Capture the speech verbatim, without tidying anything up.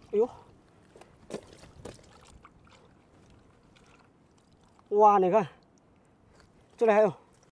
哎呦，哇，你看，这里还有。